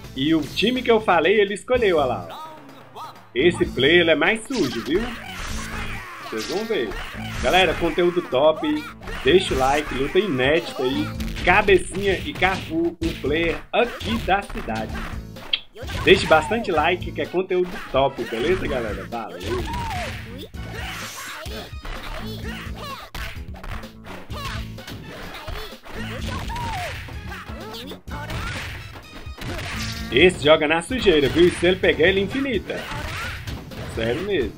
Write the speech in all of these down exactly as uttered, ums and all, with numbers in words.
E o time que eu falei, ele escolheu, olha lá. Ó. Esse player ele é mais sujo, viu? Vocês vão ver. Galera, conteúdo top. Deixa o like, luta inédita aí. Cabecinha e Cafu, um player aqui da cidade. Deixe bastante like, que é conteúdo top, beleza, galera? Valeu! Esse joga na sujeira, viu? E se ele pegar, ele é infinita. Sério mesmo.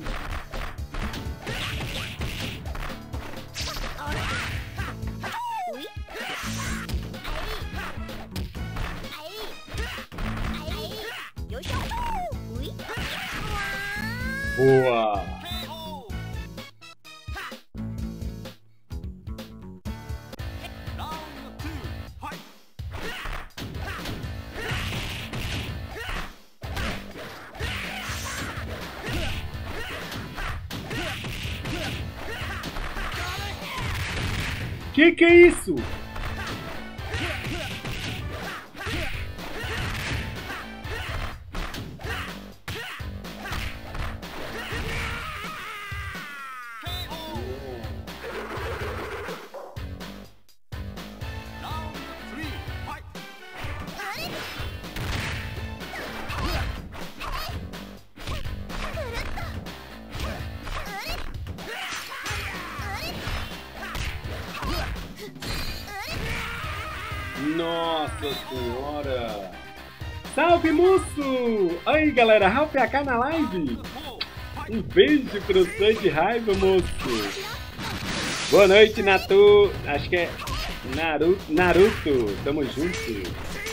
Boa! Que que é isso? Nossa senhora! Salve, moço! Aí, galera, Ralph A K na live! Um beijo pra você de raiva, moço! Boa noite, Nato! Acho que é Naruto, Naruto! Tamo junto!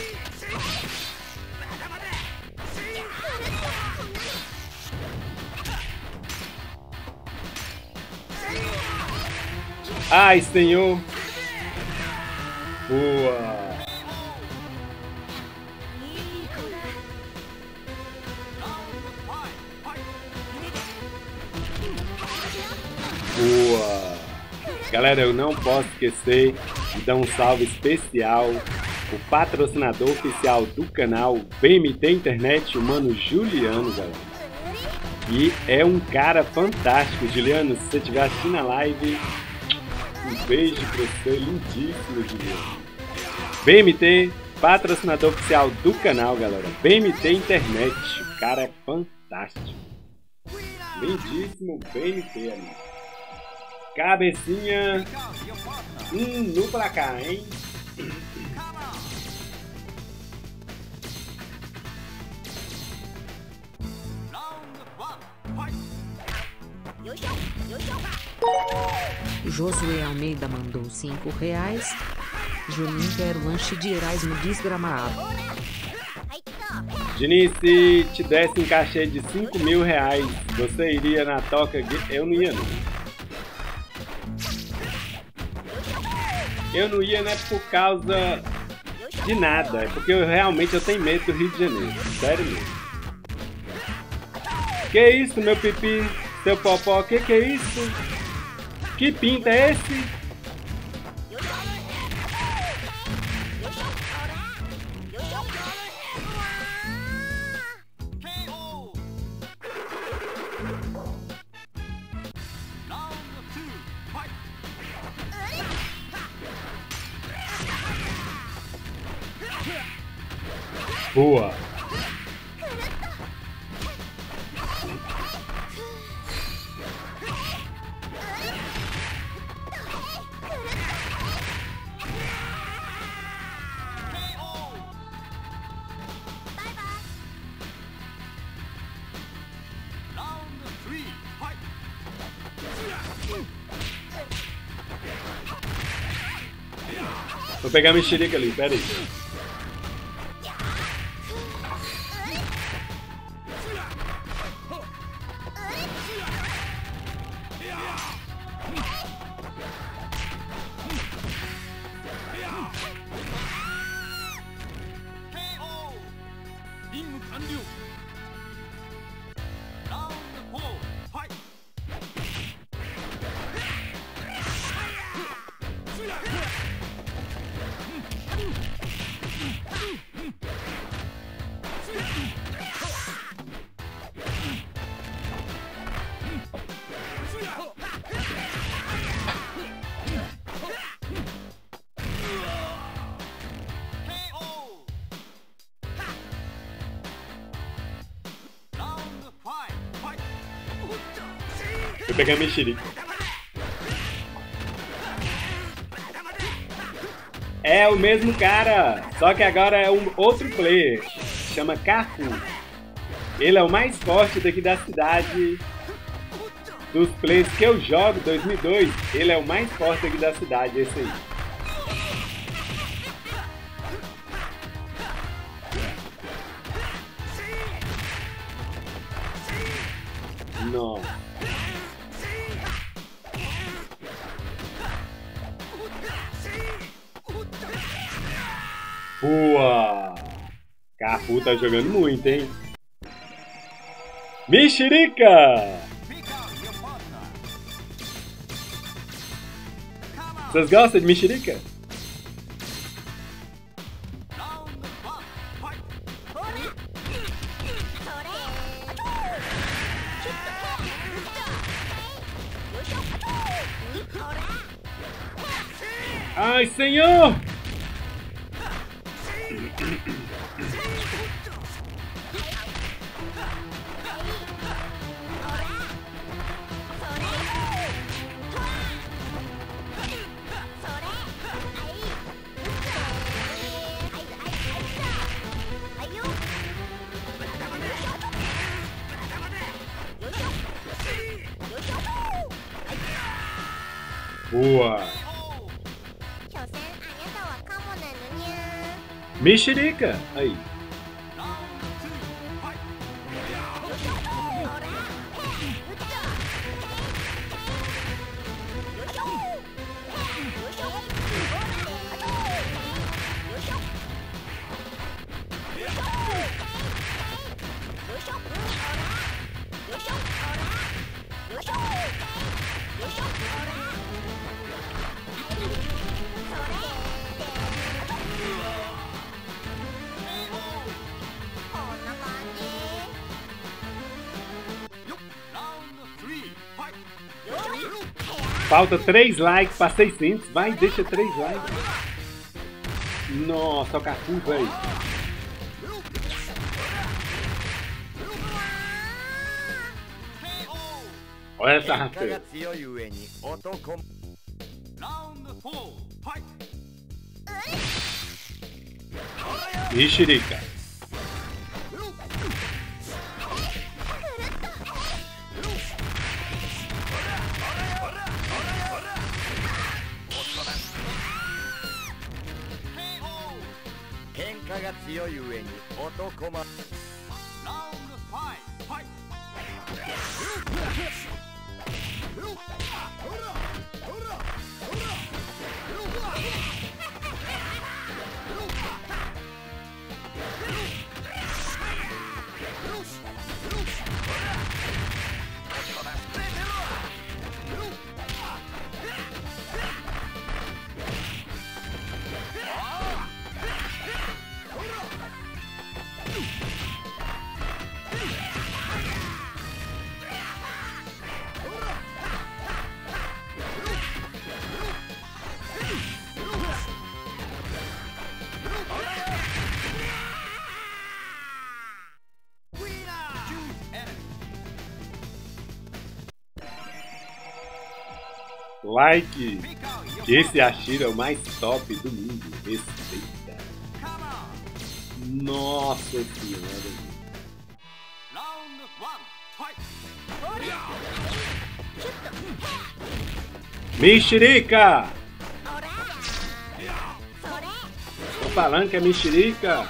Ai, senhor! Boa! Boa! Galera, eu não posso esquecer de dar um salve especial o patrocinador oficial do canal B M T Internet, o mano Juliano, galera. E é um cara fantástico, Juliano. Se você estiver assistindo a live, um beijo pra você, lindíssimo, Juliano. B M T, patrocinador oficial do canal, galera. B M T Internet, o cara é fantástico. Lindíssimo B M T, amigo. Cabecinha. Hum, no placar, hein? Josué Almeida mandou cinco reais. Juninho quer lanche de Erasmo desgramado. Juninho, se te desse um cachê de cinco mil reais, você iria na toca? Eu não ia, não. Eu não ia, não é por causa de nada, é porque eu realmente eu tenho medo do Rio de Janeiro, sério mesmo. Que isso, meu pipi, seu popó, que que é isso? Que pinta é esse? Boa! Vou pegar a mexerica ali, pera aí. pegar mexerica. É o mesmo cara, só que agora é um outro player. Chama Cafu. Ele é o mais forte daqui da cidade. Dos players que eu jogo, dois mil e dois, ele é o mais forte aqui da cidade, esse aí. Nossa. Boa! Cafu tá jogando muito, hein? Mexerica! Vocês gostam de mexerica? Ai, senhor! Boa! Mexerica! Aí. Falta três likes para seiscentos. Vai, deixa três likes. Nossa, o Cafu, velho. Olha essa rasteira. Mexerica. Like, que esse Ashira é o mais top do mundo. Respeita. Nossa senhora. Mexerica! Tô falando que é mexerica.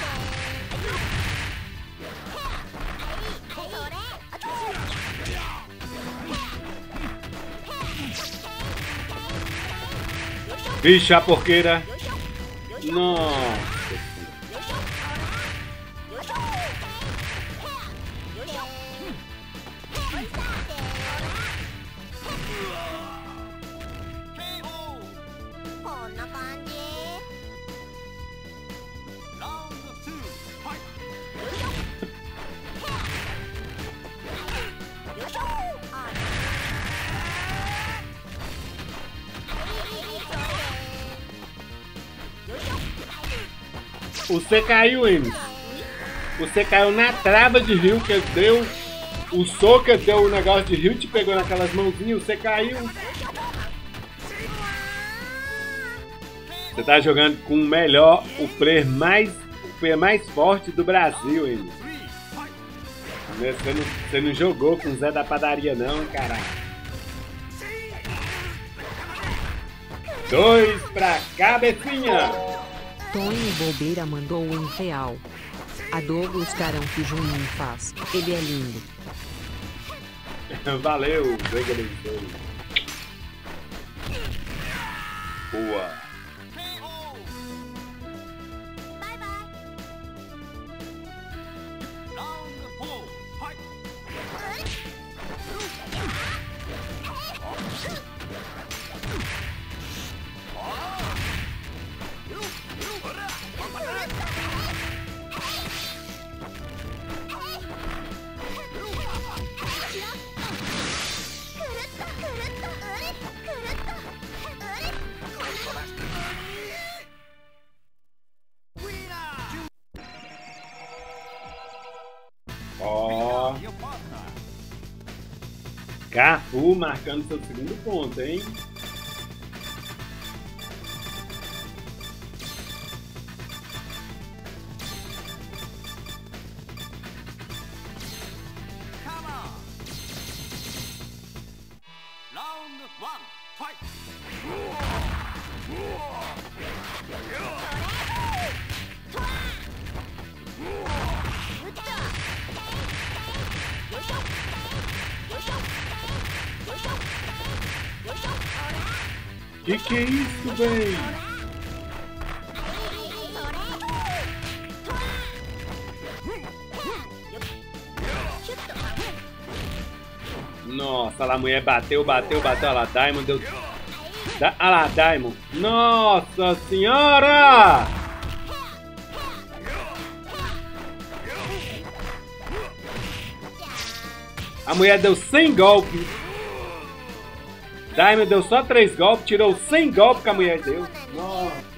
Vixe, a porqueira. Nossa. Você caiu, Enes. Você caiu na trava de rio que deu O Soca deu o negócio de rio, te pegou naquelas mãozinhas, você caiu. Você tá jogando com o melhor, o player mais, o player mais forte do Brasil, hein? Você não, você não jogou com o Zé da Padaria não, caralho. Dois pra cabecinha. Tony Bobeira mandou um real. Adoro os carão que o Juninho faz. Ele é lindo. Valeu, Deus abençoe. Boa. Ó, Cafu marcando seu segundo ponto, hein? Que que é isso, véi? Nossa, lá a mulher bateu, bateu, bateu. Olha lá, Diamond deu... Da... Olha lá, Diamond. Nossa senhora! A mulher deu cem golpes. Diamond deu só três golpes, tirou cem golpes que a mulher deu. Nossa.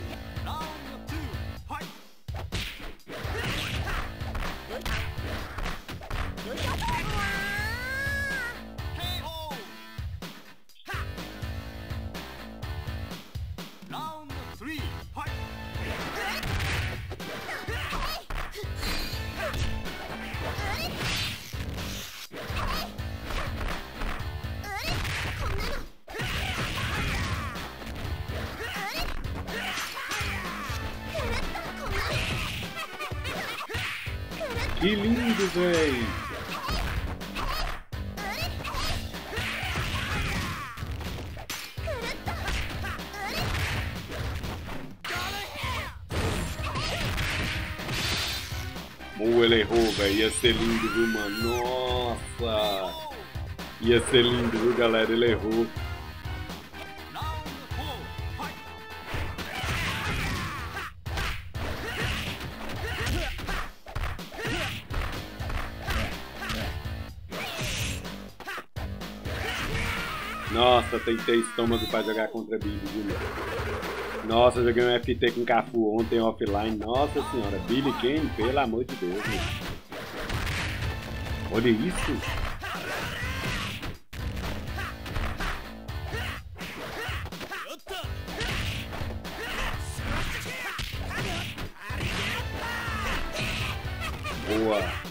Que lindo, véi! Ou ele errou, velho. Ia ser lindo, viu, mano? Nossa! Ia ser lindo, viu, galera? Ele errou. Nossa, tentei estômago pra jogar contra Billy, viu? Nossa, eu joguei um F T com Cafu ontem offline. Nossa senhora, Billy quem? Pelo amor de Deus, meu. Olha isso! Boa!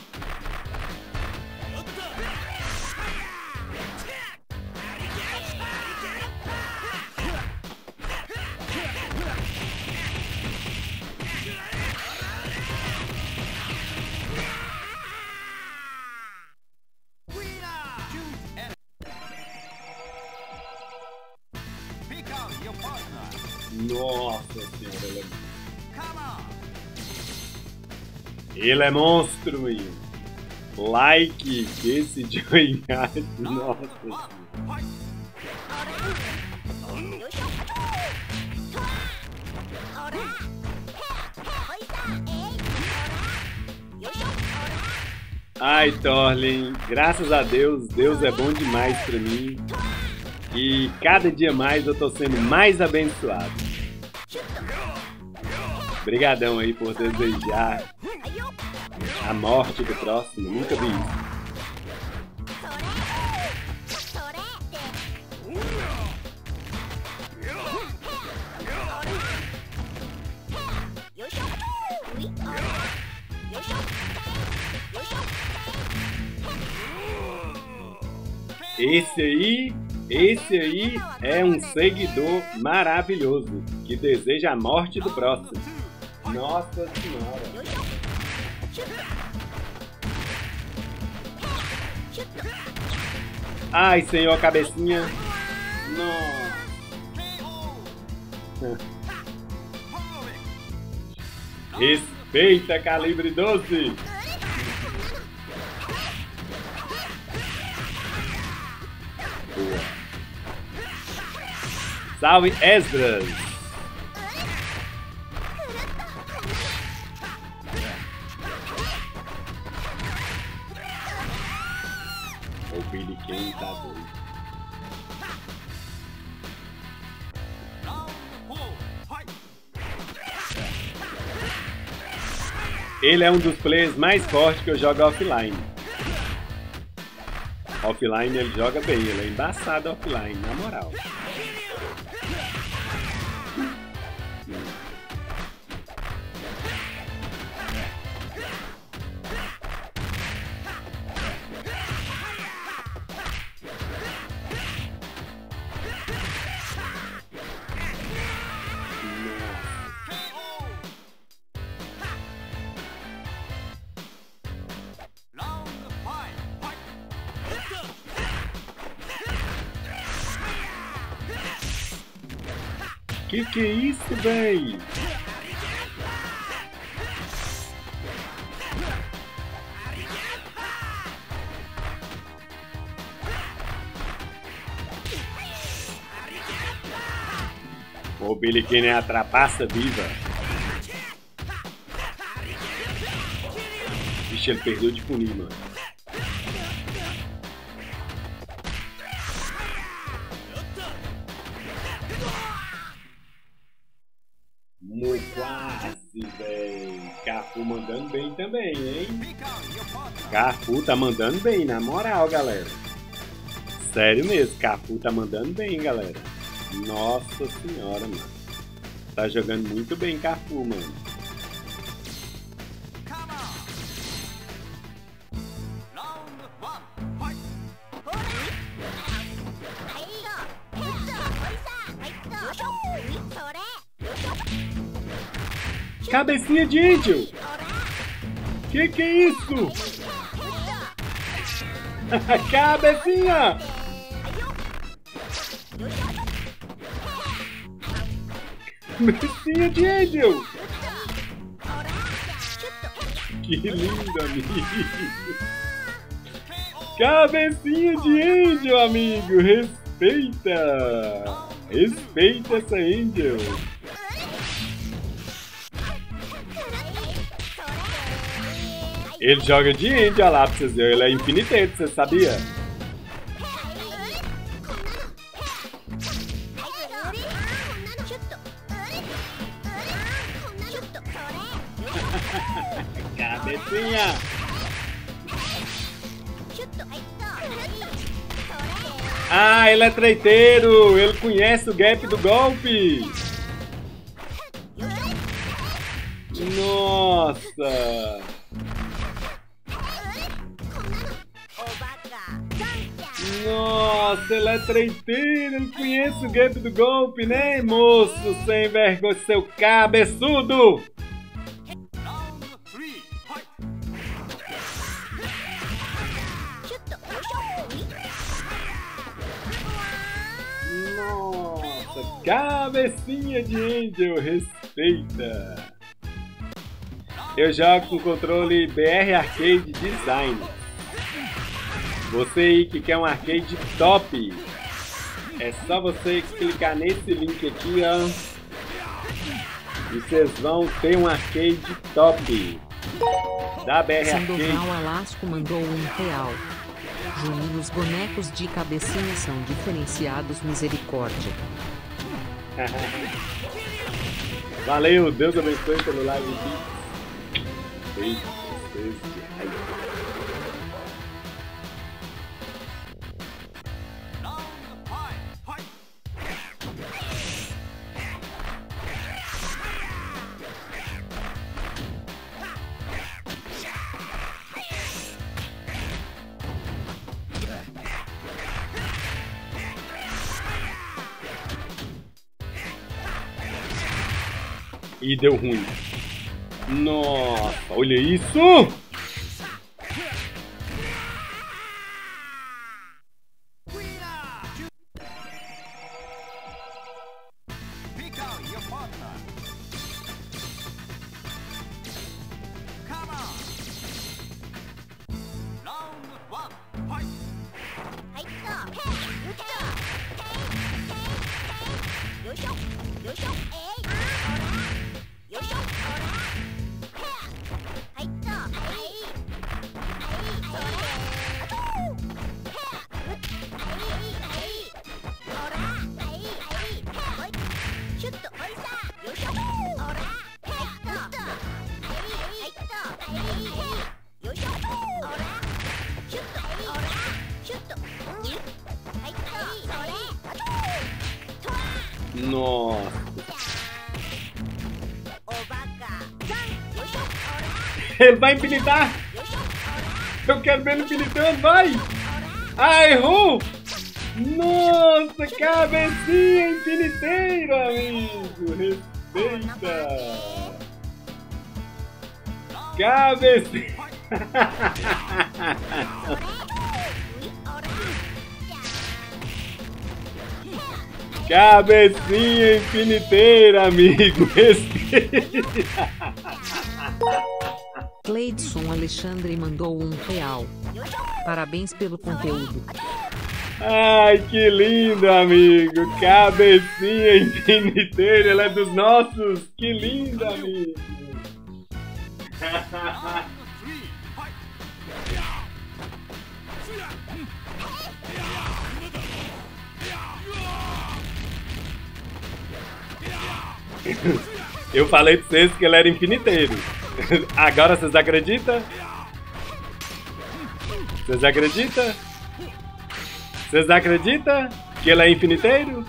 Nossa senhora, ele é... Ele é monstro, meu. Like esse joinha. Nossa senhora. Ai, Thorlin, graças a Deus, Deus é bom demais pra mim. E cada dia mais eu tô sendo mais abençoado. Obrigadão aí por desejar a morte do próximo. Nunca vi isso. Esse aí, esse aí é um seguidor maravilhoso que deseja a morte do próximo. Nossa Senhora. Ai, senhor, cabecinha. Nossa. Respeita, calibre doze. Boa. Salve, Esdras. O Billy Kane tá doido. Ele é um dos players mais fortes que eu jogo offline. Offline ele joga bem, ele é embaçado offline, na moral. Que que é isso, véi? O Billy Kane é a trapaça viva. Vixe, ele perdeu de punir, mano. Muito quase, velho. Cafu mandando bem também, hein? Cafu tá mandando bem, na moral, galera. Sério mesmo, Cafu tá mandando bem, galera. Nossa senhora, mano. Tá jogando muito bem, Cafu, mano. Cabecinha de índio! Que que é isso? Cabecinha! Cabecinha de índio! Que lindo, amigo! Cabecinha de índio, amigo! Respeita! Respeita essa índio! Ele joga de índio, olha lá pra vocês verem. Ele é infiniteiro, você sabia? Cabecinha! Ah, ele é treiteiro! Ele conhece o gap do golpe! Nossa! Nossa, ele é treiteiro, ele conhece o gap do golpe, né, moço? Sem vergonha, seu cabeçudo! Nossa, cabecinha de Angel, respeita! Eu jogo com controle B R Arcade Design. Você aí que quer um arcade top, é só você clicar nesse link aqui, ó, e vocês vão ter um arcade top da B R Arcade. Sandoval Alasco mandou um real. Juninho, os bonecos de cabecinha são diferenciados, misericórdia. Valeu, Deus abençoe pelo live aqui. Beijo, beijo. E deu ruim. Nossa, olha isso! Nossa. Ele vai infinitar. Eu quero ver ele infinitando, vai. Ah, errou. Nossa, cabecinha infiniteira, amigo. Respeita. Cabecinha. Cabecinha infiniteira, amigo. Respeita. Cleidson Alexandre mandou um real. Parabéns pelo conteúdo. Ai, que lindo, amigo. Cabecinha infiniteira, ela é dos nossos. Que lindo, amigo. Eu falei pra vocês que ele era infiniteiro. Agora vocês acreditam? Vocês acreditam? Vocês acreditam que ele é infiniteiro?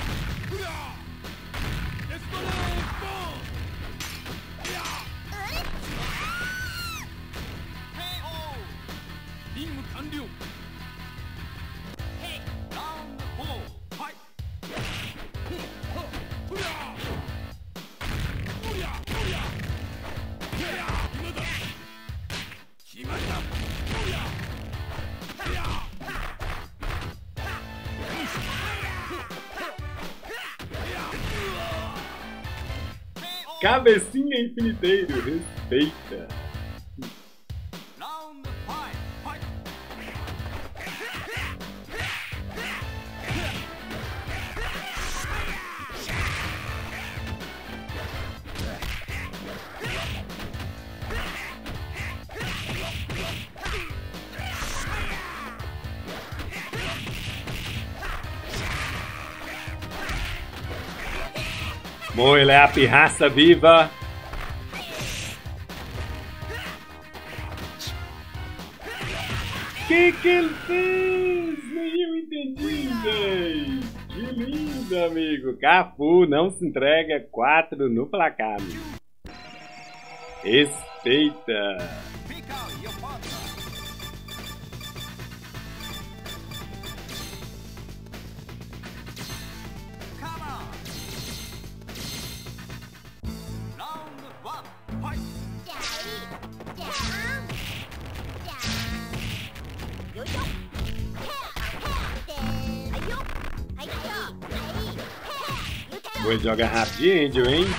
Cabecinha infiniteiro, respeita. Bom, ele é a pirraça viva. Que que ele fez? Nem eu entendi, véi. Que lindo, amigo. Cafu não se entrega. Quatro no placar, amigo. Respeita. Vou jogar rapidinho, hein?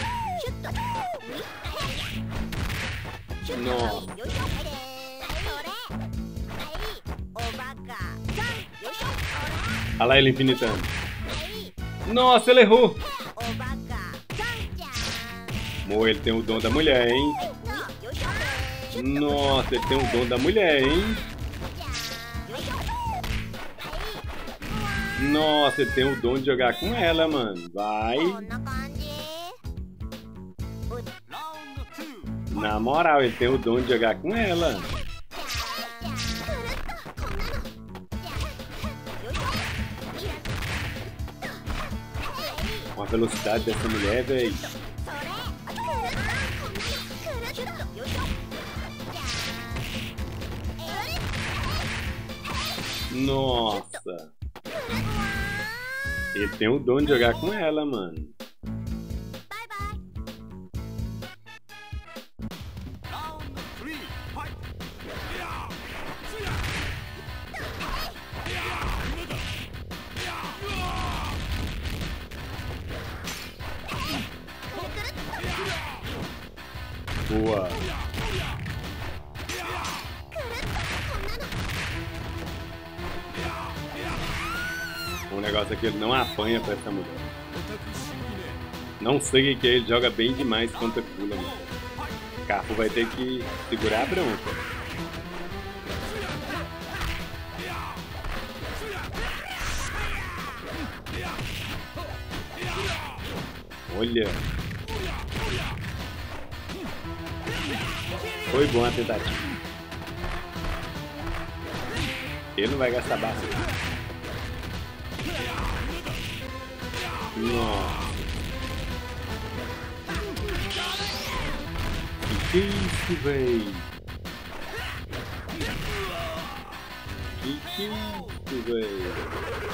Nossa. Olha lá ele infinitando. Nossa, ele errou. Mo, ele tem o dom da mulher, hein? Nossa, ele tem o dom da mulher, hein? Nossa, ele tem o dom de jogar com ela, mano. Vai. Na moral, ele tem o dom de jogar com ela. Com a velocidade dessa mulher, velho. Nossa. Ele tem o dom de jogar com ela, mano. Boa. O negócio é que ele não apanha pra essa mulher. Não sei o que é, ele joga bem demais contra Kula, mano. O Carpo vai ter que segurar a bronca. Olha. Foi bom a tentativa. Ele não vai gastar barra. Nossa. Que isso, véi? Que que isso, véi?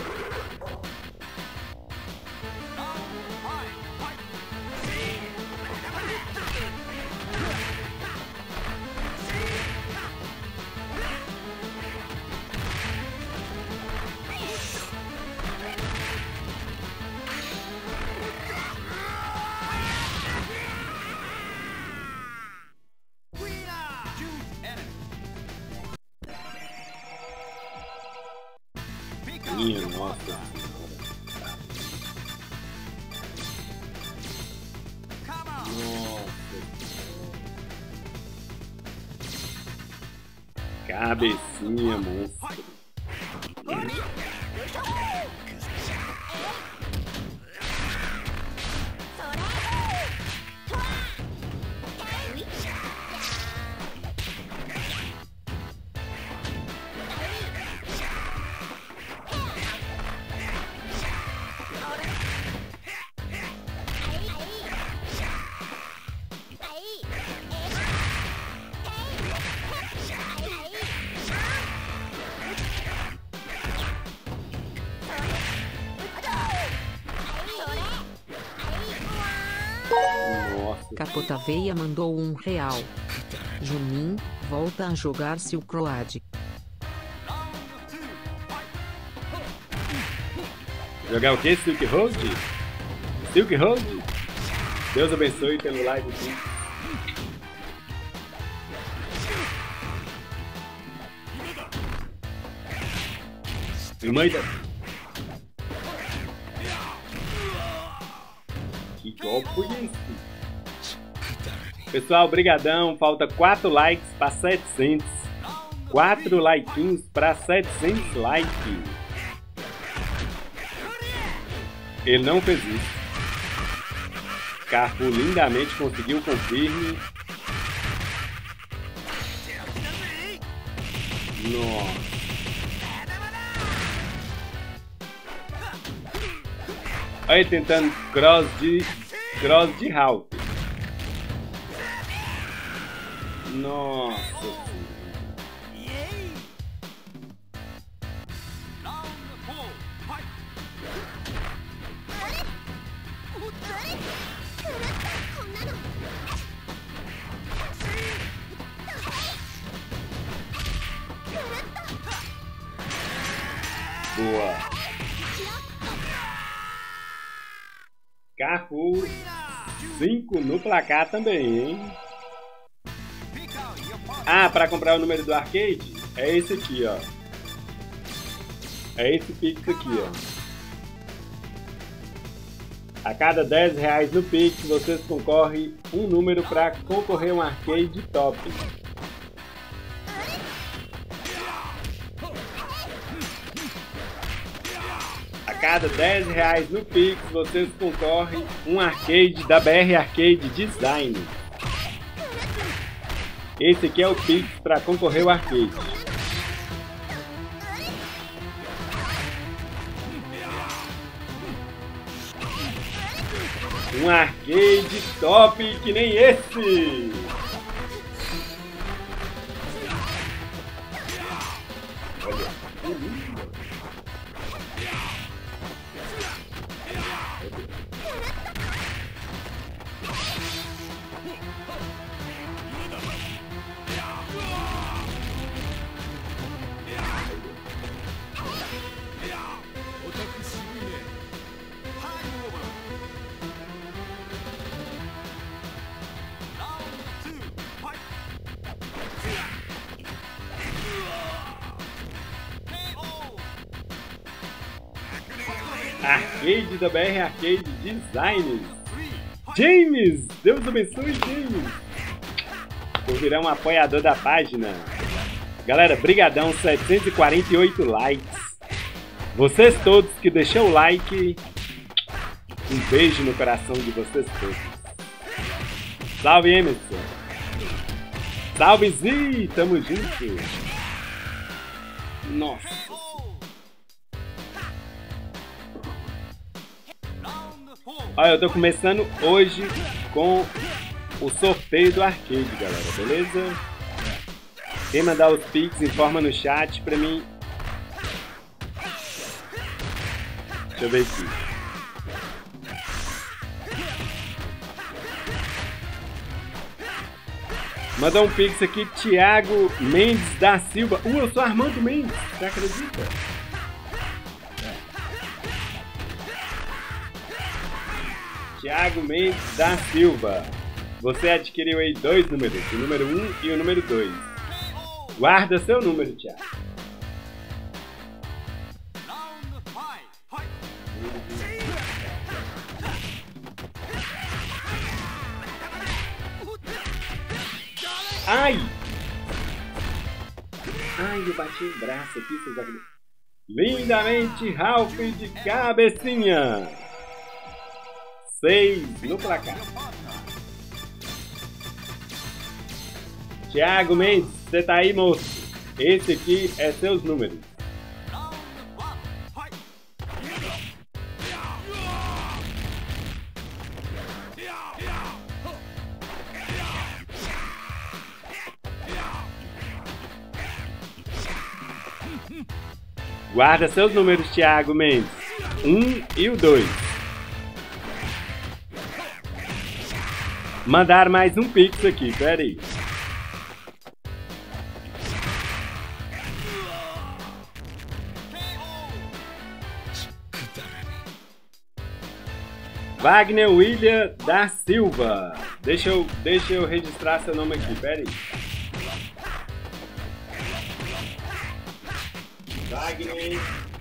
Minha nossa. Nossa. Cabecinha, monstro. Capota Veia mandou um real. Junin, volta a jogar Silk Road. Jogar o que? Silk Road? Silk Road? Deus abençoe pelo live aqui. Irmã da... Que golpe foi esse? Pessoal, brigadão. Falta quatro likes para setecentos. quatro likeinhos para setecentos likes. Ele não fez isso. Carpo lindamente conseguiu confirme. Nossa. Aí tentando cross de cross de Hulk. Nossa. Boa. Carpo cinco no placar também, hein? Ah, para comprar o número do arcade, é esse aqui, ó. É esse Pix aqui, ó. A cada dez reais no Pix, vocês concorrem um número para concorrer a um arcade top. A cada dez reais no Pix, vocês concorrem um arcade da B R Arcade Design. Esse aqui é o Pix para concorrer ao arcade. Um arcade top que nem esse! Olha. Arcade da B R Arcade Designs. James! Deus abençoe, James! Vou virar um apoiador da página. Galera, brigadão, setecentos e quarenta e oito likes. Vocês todos que deixaram o like, um beijo no coração de vocês todos. Salve, Emerson! Salve, Zi! Tamo junto! Nossa! Olha, eu tô começando hoje com o sorteio do arcade, galera, beleza? Quem mandar os pics, informa no chat pra mim. Deixa eu ver aqui. Mandou um pix aqui, Thiago Mendes da Silva. Uh, eu sou Armando Mendes, você acredita? Thiago Mendes da Silva. Você adquiriu aí dois números, o número um e o número dois. Guarda seu número, Thiago. Ai! Ai, eu bati o braço aqui, vocês acreditam? Lindamente, Ralph de cabecinha. Seis no placar. Thiago Mendes, você tá aí, moço? Esse aqui é seus números. Guarda seus números, Thiago Mendes. Um e o dois. Mandar mais um pix aqui, pera aí. Wagner William da Silva. Deixa eu, deixa eu registrar seu nome aqui, pera aí. Wagner William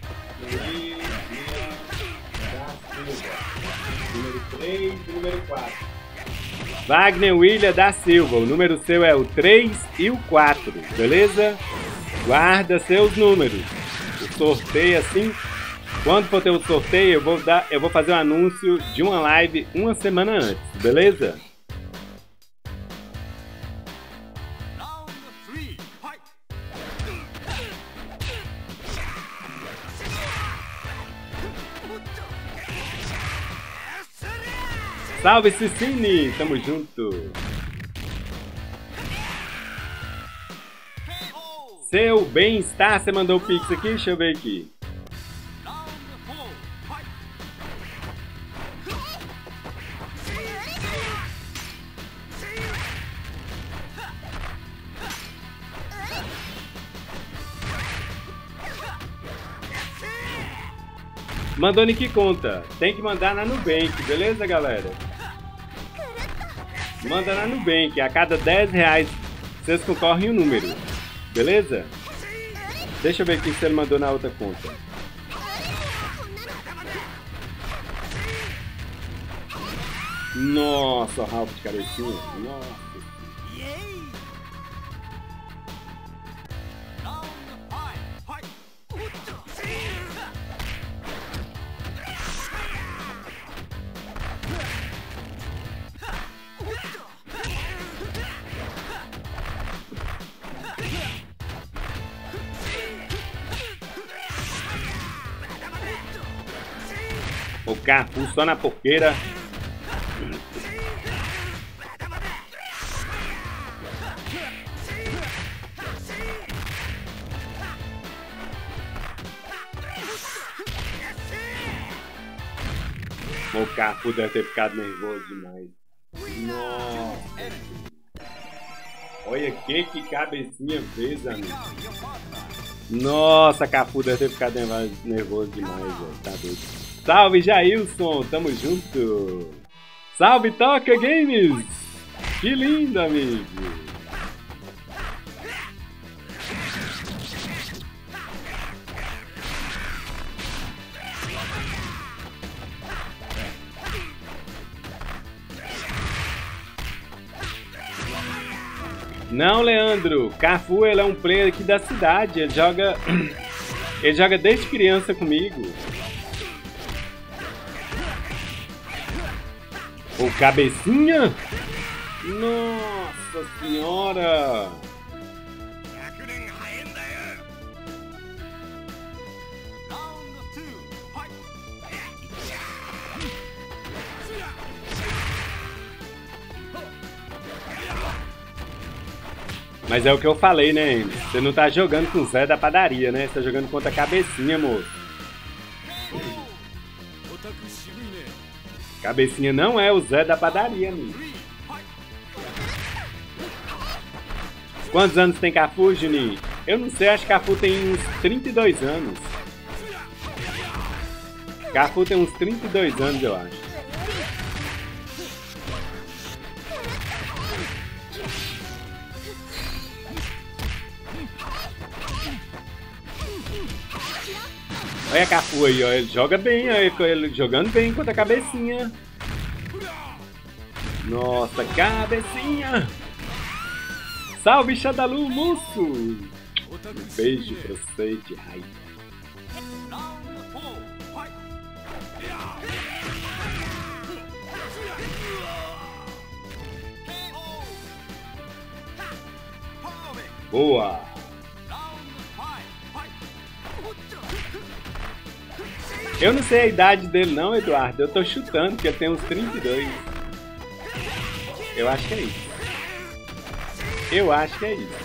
da Silva. Número três e número quatro. Wagner William da Silva. O número seu é o três e o quatro, beleza? Guarda seus números. O sorteio assim. Quando for ter o sorteio, eu vou, dar, eu vou fazer um anúncio de uma live uma semana antes, beleza? Salve, Cicine! Tamo junto! Seu bem-estar, você mandou o pix aqui? Deixa eu ver aqui. Mandou em que conta? Tem que mandar na Nubank, beleza, galera? Manda na Nubank, a cada dez reais vocês concorrem um número, beleza? Deixa eu ver aqui se ele mandou na outra conta. Nossa, Ralph de cabecinha. Nossa. O Capu só na porqueira. O Capu deve ter ficado nervoso demais. Nossa. Olha que que cabecinha fez, amigo. Nossa, Capu deve ter ficado nervoso demais, velho. Tá doido. Salve, Jailson, tamo junto. Salve, Toca Games. Que lindo, amigo. Não, Leandro. Cafu, ele é um player aqui da cidade. Ele joga... Ele joga desde criança comigo. O cabecinha? Nossa senhora! Mas é o que eu falei, né? Você não tá jogando com o Zé da padaria, né? Você tá jogando contra a cabecinha, moço. Cabecinha não é o Zé da padaria, amigo. Quantos anos tem Cafu, Juninho? Eu não sei, acho que Cafu tem uns trinta e dois anos. Cafu tem uns trinta e dois anos, eu acho. Olha a Cafu aí, ó. Ele joga bem, ó. Ele jogando bem contra a cabecinha. Nossa, cabecinha! Salve, Shadalu, moço! Um beijo pra você de raiva. Boa! Eu não sei a idade dele não, Eduardo. Eu tô chutando que ele tem uns trinta e dois. Eu acho que é isso. Eu acho que é isso.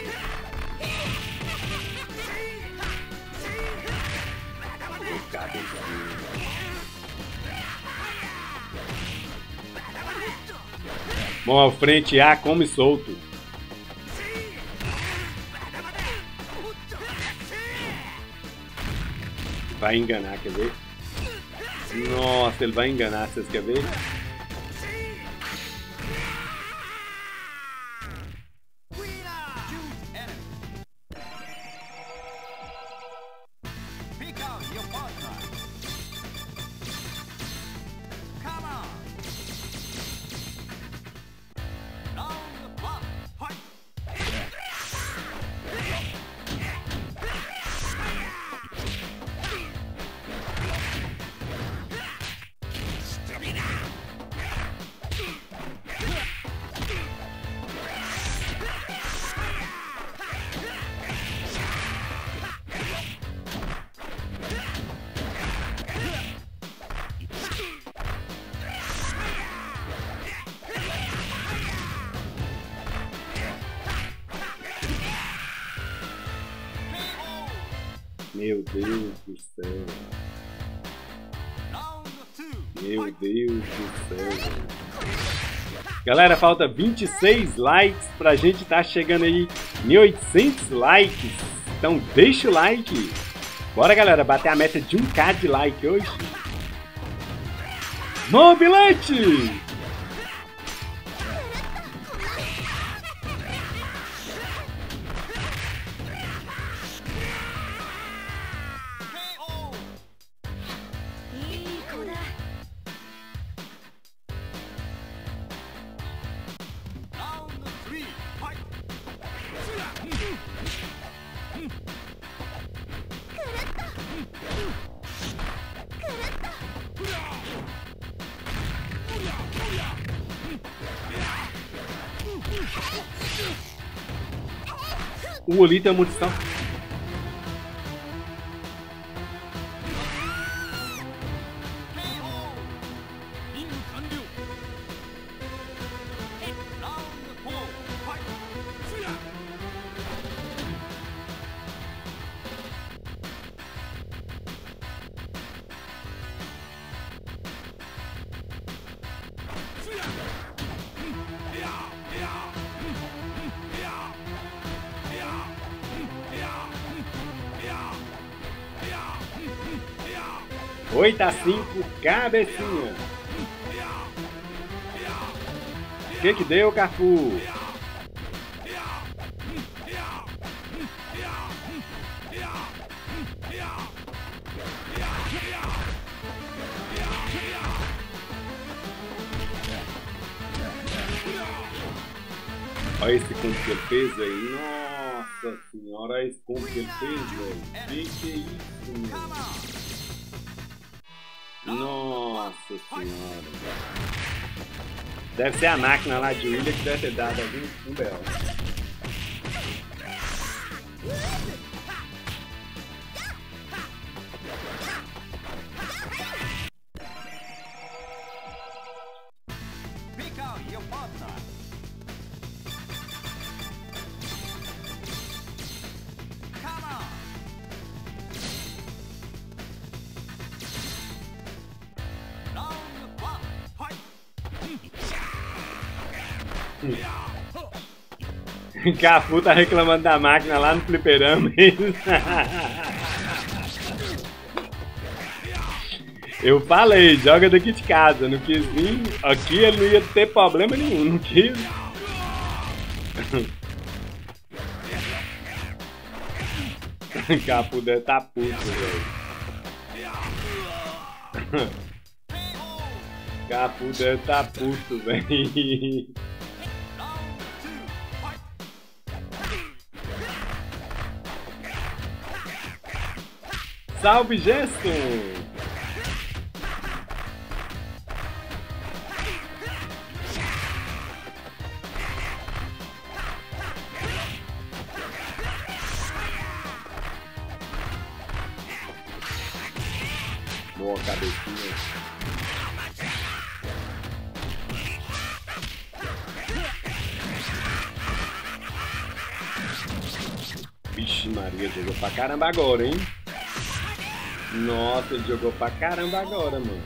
Mão ao frente, A, come solto. Vai enganar, quer ver? Nossa, ele vai enganar, vocês querem ver? Meu Deus do céu. Meu Deus do céu. Galera, falta vinte e seis likes pra gente tá chegando aí em oitocentos likes. Então deixa o like. Bora, galera, bater a meta de um K de like hoje. Mobilete! O Oli tem munição. oito a cinco, cabecinha. O que que deu, Cafu? Olha esse combo que ele fez, velho. Nossa senhora, olha esse combo que ele fez, velho. Que que é isso, mano? Nossa senhora, velho. Deve ser a máquina lá de William que deve ter dado algum um B O. Cafu tá reclamando da máquina lá no fliperama. Eu falei, joga daqui de casa. Não quis vir aqui, ele não ia ter problema nenhum. Não quis. Cafu deve tá puto, velho. Cafu deve tá puto, velho. Salve, Gerson! Boa cabecinha. Vixe Maria, jogou pra caramba agora, hein? Nossa, ele jogou pra caramba agora, mano.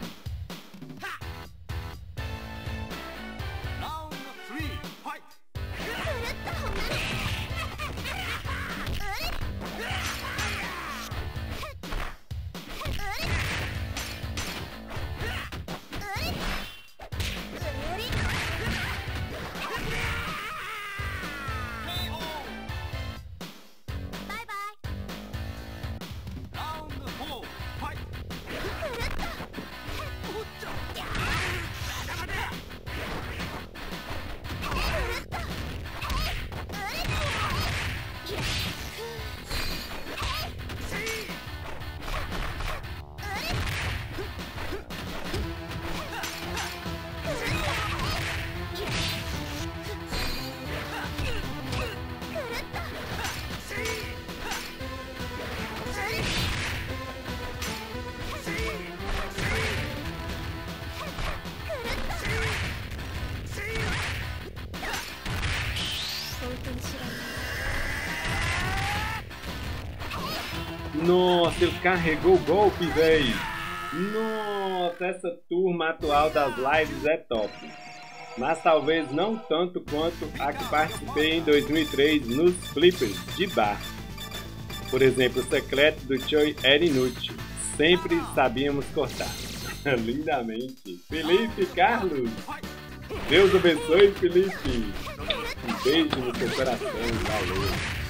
Nossa, ele carregou o golpe, velho. Nossa, essa turma atual das lives é top. Mas talvez não tanto quanto a que participei em dois mil e três nos flippers de bar. Por exemplo, o secreto do Choi era inútil. Sempre sabíamos cortar. Lindamente. Felipe Carlos. Deus abençoe, Felipe. Um beijo no seu coração. Valeu.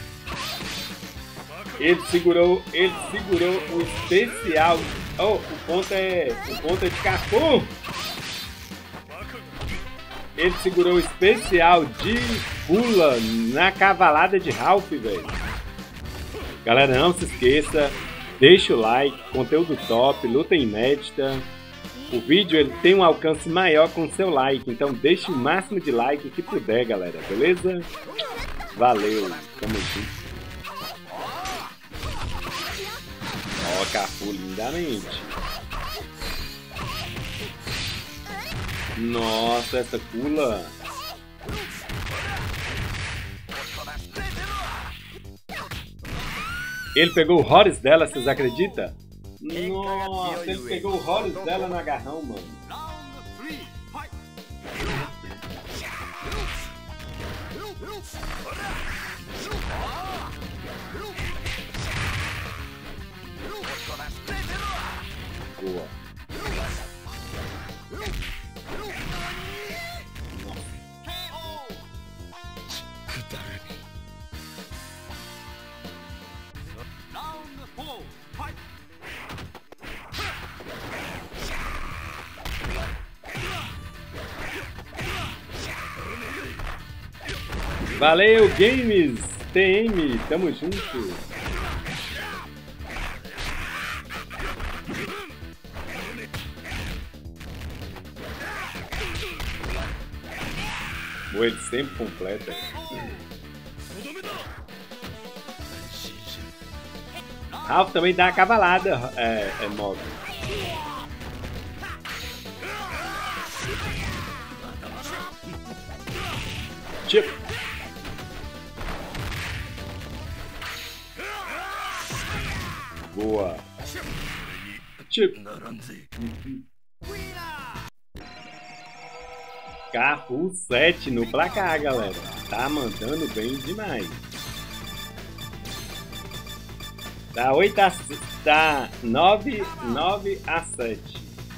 Ele segurou, ele segurou o especial. Oh, o ponto é, o ponto é de Cafu. Ele segurou o especial de pula na cavalada de Ralph, velho. Galera, não se esqueça, deixa o like, conteúdo top, luta inédita. O vídeo ele tem um alcance maior com seu like, então deixe o máximo de like que puder, galera, beleza? Valeu, tamo junto. Ó, Cafu lindamente. Nossa, essa pula. Ele pegou o Horus dela, vocês acreditam? Nossa, ele pegou o Horus dela no agarrão, mano. Boa. Valeu, Games T M, tamo junto. O ele sempre completa. Ralph também dá a cavalada, é, é móvel. Tipo. Boa. Tipo. Cafu sete no placar, galera. Tá mandando bem demais. Tá oito a tá nove, nove a sete.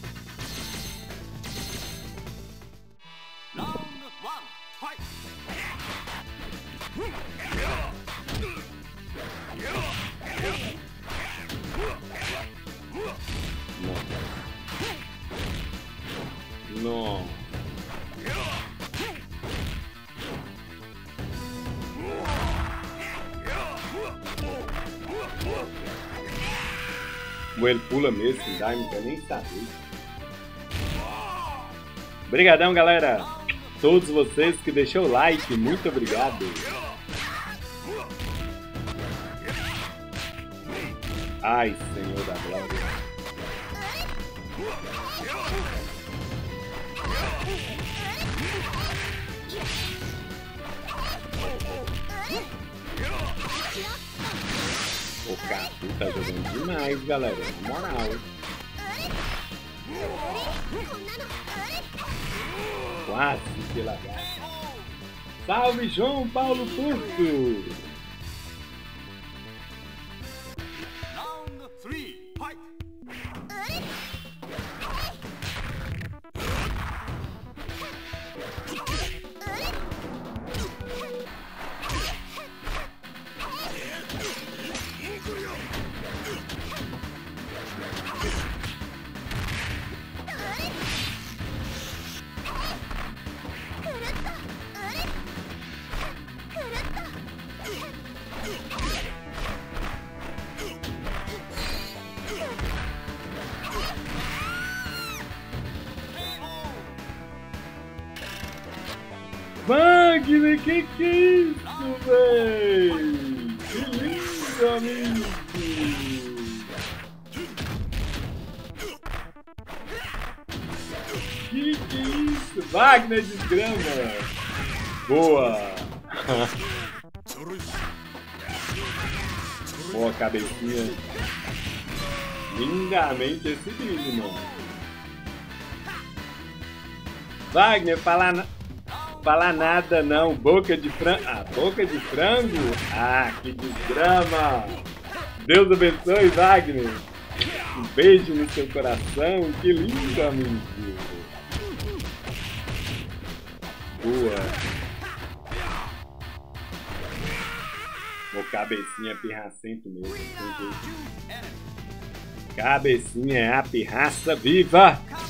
Não. O ele pula mesmo, não dá, não quer nem saber. Obrigadão, galera. Todos vocês que deixou o like, muito obrigado. Ai, Senhor da Glória. O Cafu tá jogando demais, galera. Na moral. Quase pela gata. Salve, João Paulo Porto! Wagner, que que é isso, véi? Que lindo, amigo! Que que é isso? Wagner de grama! Boa! Boa cabecinha! Lindamente exibido, mano! Wagner, falar na... Falar nada não, boca de frango. Ah, boca de frango? Ah, que desgrama! Deus abençoe, Wagner! Um beijo no seu coração, que lindo, amigo! Boa! O cabecinha pirracento mesmo. Cabecinha é a pirraça viva!